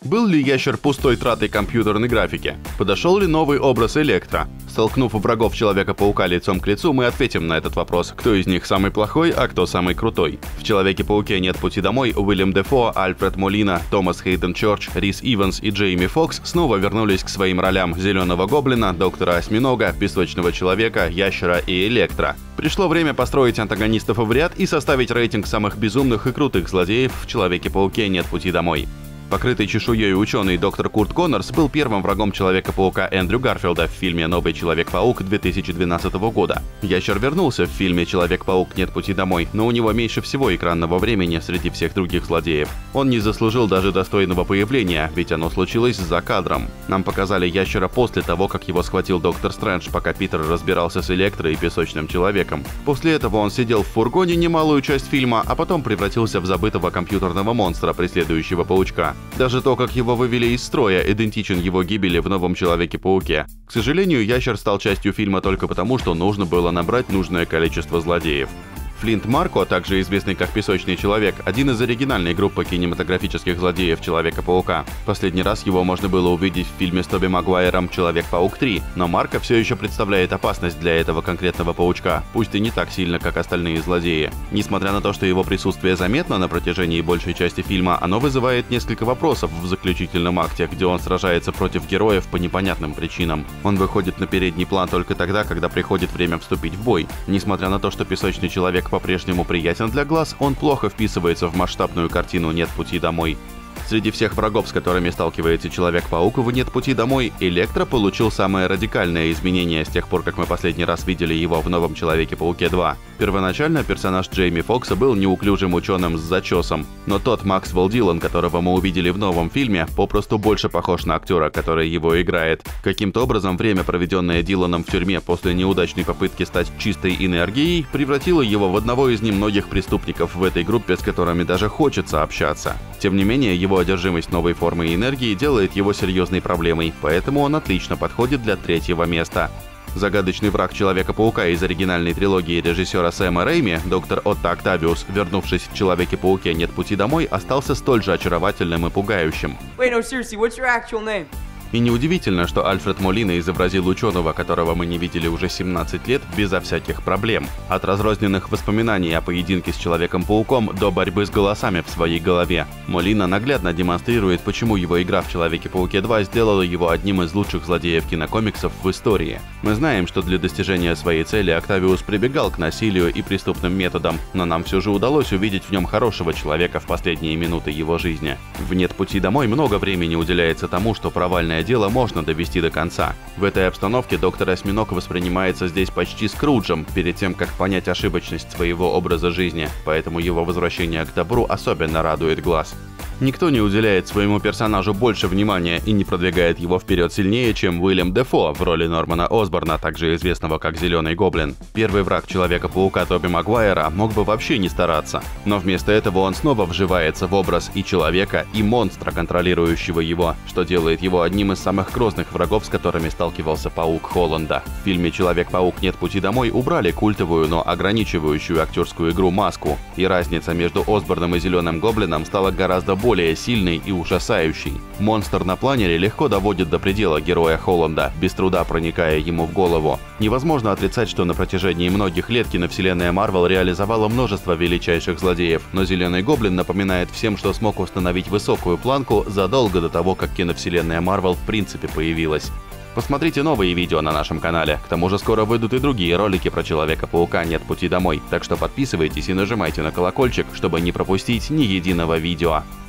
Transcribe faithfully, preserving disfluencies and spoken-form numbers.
Был ли ящер пустой тратой компьютерной графики? Подошел ли новый образ Электро? Столкнув врагов Человека-паука лицом к лицу, мы ответим на этот вопрос. Кто из них самый плохой, а кто самый крутой? В Человеке-пауке нет пути домой. Уильям Дефо, Альфред Молина, Томас Хейден Чорч, Рис Иванс и Джейми Фокс снова вернулись к своим ролям Зеленого Гоблина, Доктора Осьминога, Песочного Человека, Ящера и Электро. Пришло время построить антагонистов в ряд и составить рейтинг самых безумных и крутых злодеев в Человеке-пауке нет пути домой. Покрытый чешуей ученый доктор Курт Коннорс был первым врагом Человека-паука Эндрю Гарфилда в фильме «Новый Человек-паук» две тысячи двенадцатого года. Ящер вернулся в фильме «Человек-паук. Нет пути домой», но у него меньше всего экранного времени среди всех других злодеев. Он не заслужил даже достойного появления, ведь оно случилось за кадром. Нам показали Ящера после того, как его схватил доктор Стрэндж, пока Питер разбирался с Электро и Песочным Человеком. После этого он сидел в фургоне немалую часть фильма, а потом превратился в забытого компьютерного монстра, преследующего паучка. Даже то, как его вывели из строя, идентичен его гибели в новом Человеке-пауке. К сожалению, Ящер стал частью фильма только потому, что нужно было набрать нужное количество злодеев. Флинт Марко, также известный как Песочный Человек, один из оригинальной группы кинематографических злодеев Человека-паука. Последний раз его можно было увидеть в фильме с Тоби Магуайром «Человек-паук три», но Марко все еще представляет опасность для этого конкретного паучка, пусть и не так сильно, как остальные злодеи. Несмотря на то, что его присутствие заметно на протяжении большей части фильма, оно вызывает несколько вопросов в заключительном акте, где он сражается против героев по непонятным причинам. Он выходит на передний план только тогда, когда приходит время вступить в бой. Несмотря на то, что Песочный Человек по-прежнему приятен для глаз, он плохо вписывается в масштабную картину «Нет пути домой». Среди всех врагов, с которыми сталкивается Человек-паук в «Нет пути домой», Электро получил самое радикальное изменение с тех пор, как мы последний раз видели его в новом Человеке-пауке два. Первоначально персонаж Джейми Фокса был неуклюжим ученым с зачесом, но тот Максвелл Дилан, которого мы увидели в новом фильме, попросту больше похож на актера, который его играет. Каким-то образом время, проведенное Диланом в тюрьме после неудачной попытки стать чистой энергией, превратило его в одного из немногих преступников в этой группе, с которыми даже хочется общаться. Тем не менее, его одержимость новой формой энергии делает его серьезной проблемой, поэтому он отлично подходит для третьего места. Загадочный враг Человека-паука из оригинальной трилогии режиссера Сэма Рэйми, доктор Отто Октавиус, вернувшись в Человеке-пауке нет пути домой, остался столь же очаровательным и пугающим. Wait, no, seriously, what's your actual name? И неудивительно, что Альфред Молина изобразил ученого, которого мы не видели уже семнадцать лет, безо всяких проблем. От разрозненных воспоминаний о поединке с Человеком-пауком до борьбы с голосами в своей голове. Молина наглядно демонстрирует, почему его игра в Человеке-пауке два сделала его одним из лучших злодеев кинокомиксов в истории. Мы знаем, что для достижения своей цели Октавиус прибегал к насилию и преступным методам, но нам все же удалось увидеть в нем хорошего человека в последние минуты его жизни. В «Нет пути домой» много времени уделяется тому, что провальная дело можно довести до конца. В этой обстановке доктор Осьминог воспринимается здесь почти Скруджем, перед тем, как понять ошибочность своего образа жизни, поэтому его возвращение к добру особенно радует глаз. Никто не уделяет своему персонажу больше внимания и не продвигает его вперед сильнее, чем Уильям Дефо в роли Нормана Осборна, также известного как Зеленый Гоблин. Первый враг Человека-паука Тоби Магуайра мог бы вообще не стараться, но вместо этого он снова вживается в образ и человека, и монстра, контролирующего его, что делает его одним из самых грозных врагов, с которыми сталкивался Паук Холланда. В фильме «Человек-паук. Нет пути домой» убрали культовую, но ограничивающую актерскую игру маску, и разница между Осборном и Зеленым Гоблином стала гораздо больше. более сильный и ужасающий. Монстр на планере легко доводит до предела героя Холланда, без труда проникая ему в голову. Невозможно отрицать, что на протяжении многих лет киновселенная Марвел реализовала множество величайших злодеев, но Зеленый Гоблин напоминает всем, что смог установить высокую планку задолго до того, как киновселенная Марвел в принципе появилась. Посмотрите новые видео на нашем канале, к тому же скоро выйдут и другие ролики про Человека-паука «Нет пути домой», так что подписывайтесь и нажимайте на колокольчик, чтобы не пропустить ни единого видео.